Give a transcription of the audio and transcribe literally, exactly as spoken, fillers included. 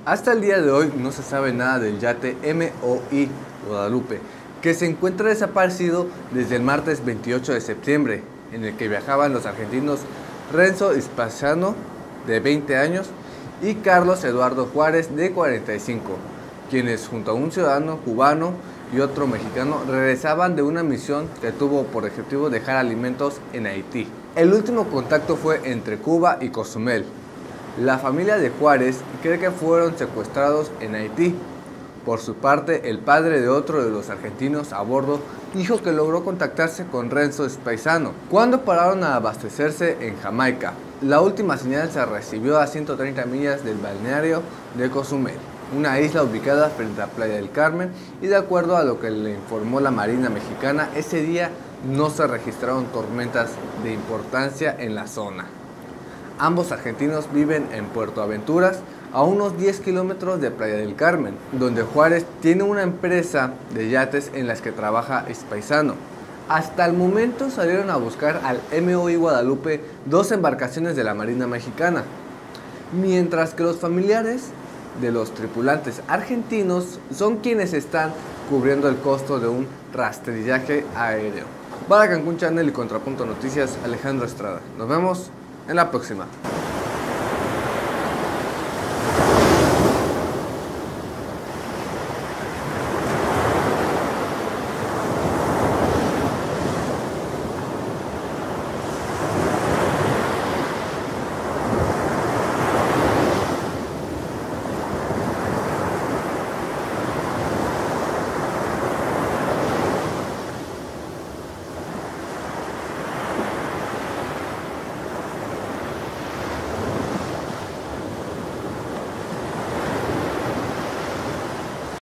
Hasta el día de hoy no se sabe nada del yate M O I Guadalupe, que se encuentra desaparecido desde el martes veintiocho de septiembre, en el que viajaban los argentinos Renzo Spaizzano, de veinte años, y Carlos Eduardo Juárez, de cuarenta y cinco, quienes junto a un ciudadano cubano y otro mexicano regresaban de una misión que tuvo por objetivo dejar alimentos en Haití. El último contacto fue entre Cuba y Cozumel. La familia de Juárez cree que fueron secuestrados en Haití. Por su parte, el padre de otro de los argentinos a bordo dijo que logró contactarse con Renzo Spaizzano cuando pararon a abastecerse en Jamaica. La última señal se recibió a ciento treinta millas del balneario de Cozumel, una isla ubicada frente a Playa del Carmen, y de acuerdo a lo que le informó la Marina Mexicana, ese día no se registraron tormentas de importancia en la zona. Ambos argentinos viven en Puerto Aventuras, a unos diez kilómetros de Playa del Carmen, donde Juárez tiene una empresa de yates en las que trabaja Spaizzano. Hasta el momento salieron a buscar al M O I Guadalupe dos embarcaciones de la Marina Mexicana, mientras que los familiares de los tripulantes argentinos son quienes están cubriendo el costo de un rastrillaje aéreo. Para Cancún Channel y Contrapunto Noticias, Alejandro Estrada. Nos vemos en la próxima.